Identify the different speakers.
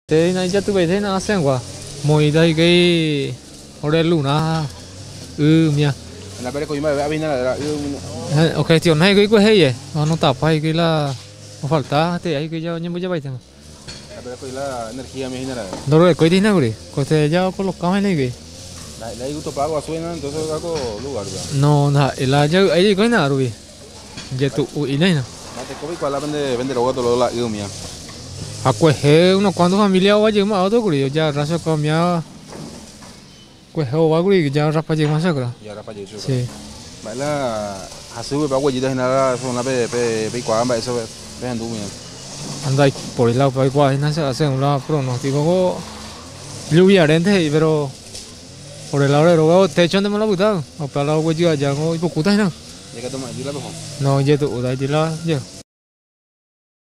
Speaker 1: Thế này chắc tụi bay thế nào xem quả mồi đây cái ở đây luna mía
Speaker 2: La pere con me avina la
Speaker 1: ok thì hôm nay cái hay vậy nó tập hay cái là nó falta thế ấy cái cho nhưng bây giờ bay thằng
Speaker 2: la pere con la energía me genera.
Speaker 1: đâu rồi cái gì nào rồi có thể cho có lúc cao hay này cái
Speaker 2: La gusto pago suena, entonces hago lugar.
Speaker 1: no là cho ấy cái nào rồi giờ tụ ý này nè
Speaker 2: Mate cobi cuál la vende lo gato lo la mía.
Speaker 1: quê unos cuantos familia va a llegar a otro que ya raza comía quê va que ya rapa llegar más acá
Speaker 2: Y ahora para yo.
Speaker 1: sí
Speaker 2: Baila hasu ba guayita genera son la pe cuál ba eso ve andu mía.
Speaker 1: anda por el lado para igual no se hace un lado pronóstico lluvia rente pero por el lado de luego te echan de mala puta o para el lado que yo allá no y poco no
Speaker 2: Ya que toma, yo la mejor.
Speaker 1: no ya tú da ya